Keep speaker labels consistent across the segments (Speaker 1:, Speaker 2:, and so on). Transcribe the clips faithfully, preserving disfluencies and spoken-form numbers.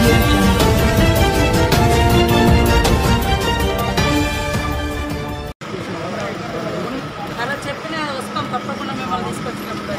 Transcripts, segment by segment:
Speaker 1: అలా చెప్పిన వస్తాం తప్పకుండా మిమ్మల్ని తీసుకొచ్చినప్పుడు.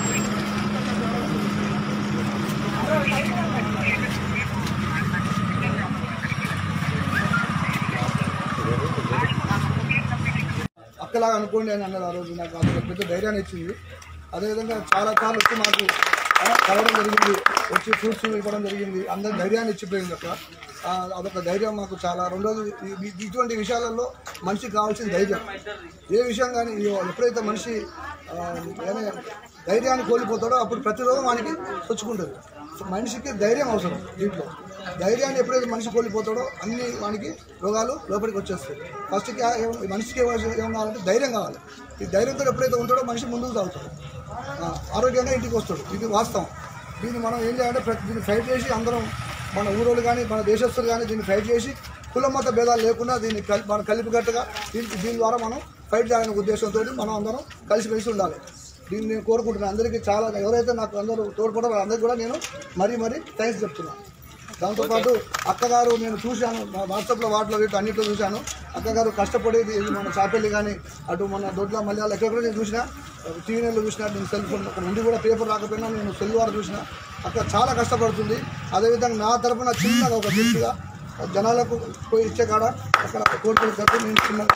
Speaker 2: అక్కలాగా అనుకోండి అని అన్నది ఆ రోజు. నాకు అసలు పెద్ద ధైర్యాన్ని ఇచ్చింది. అదేవిధంగా చాలా సార్లు వచ్చి మాకు కలవడం జరిగింది, వచ్చి ఫ్రూట్స్ ఇవ్వడం జరిగింది, అందరికి ధైర్యాన్ని ఇచ్చిపోయింది అక్కడ. అదొక ధైర్యం మాకు చాలా. రెండోది ఇటువంటి విషయాలలో మనిషికి కావాల్సిన ధైర్యం. ఏ విషయం కానీ ఎప్పుడైతే మనిషి ధైర్యాన్ని కోల్పోతాడో అప్పుడు ప్రతిరోజు వానికి తెచ్చుకుంటుంది. మనిషికి ధైర్యం అవసరం. దీంట్లో ధైర్యాన్ని ఎప్పుడైతే మనిషి కోల్పోతాడో అన్ని వానికి రోగాలు లోపలికి వచ్చేస్తాయి. ఫస్ట్కి మనిషికి ఏం కావాలంటే ధైర్యం కావాలి. ఈ ధైర్యంతో ఎప్పుడైతే ఉంటాడో మనిషి ముందుకు సాగుతాడు, ఆరోగ్యంగా ఇంటికి వస్తాడు. ఇది వాస్తవం. దీన్ని మనం ఏం చేయాలంటే ప్రతి దీన్ని ఫైట్ చేసి అందరం మన ఊరోళ్ళు కానీ మన దేశస్తులు కానీ దీన్ని ఫైట్ చేసి కుల మత భేదాలు లేకుండా దీన్ని కలిపి మనం కలిపికట్టుగా దీనికి దీని ద్వారా మనం ఫైట్ చేయాలనే ఉద్దేశంతో మనం అందరం కలిసిమెలిసి ఉండాలి. దీన్ని నేను కోరుకుంటున్నాను. అందరికీ చాలా ఎవరైతే నాకు అందరూ తోడ్పడో వాళ్ళందరికీ కూడా నేను మరీ మరీ థ్యాంక్స్ చెప్తున్నాను. దాంతోపాటు అక్కగారు నేను చూశాను, వాట్సాప్లో వాటిలో వీటి అన్నింటిలో చూశాను. అక్కగారు కష్టపడేది మన చాపెల్లి కానీ అటు మన దొడ్ల మలయాళ ఎక్కడ నేను చూసినా, టీవీలో చూసినా, నేను సెల్ ఫోన్ ఒక నుండి కూడా పేపర్ రాకపోయినా నేను సెల్ ద్వారా చూసినా. అక్కడ చాలా కష్టపడుతుంది. అదేవిధంగా నా తరఫున చిన్నగా ఒక గిఫ్ట్గా జనాలకు పోయి ఇచ్చే కాడ అక్కడ కోరుకునే తరఫు నేను చిన్న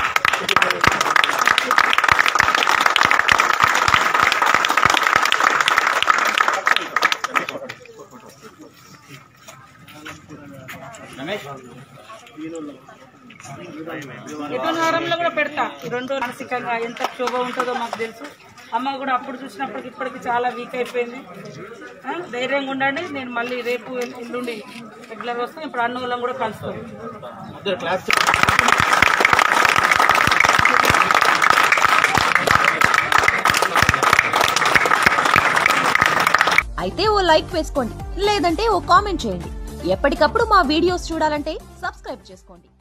Speaker 1: వారంలో కూడా పెడతా. రెండు మానసికంగా ఎంత క్షోభ ఉంటుందో మాకు తెలుసు. అమ్మ కూడా అప్పుడు చూసినప్పటికి ఇప్పటికి చాలా వీక్ అయిపోయింది. ధైర్యంగా ఉండండి. నేను మళ్ళీ రేపు ఎల్లుండి రెగ్యులర్ వస్తాను. ఇప్పుడు అన్న వాళ్ళం కూడా కలుస్తాం.
Speaker 3: అయితే ఓ లైక్ వేసుకోండి, లేదంటే ఓ కామెంట్ చేయండి. ఎప్పటికప్పుడు మా వీడియోస్ చూడాలంటే సబ్స్క్రైబ్ చేసుకోండి.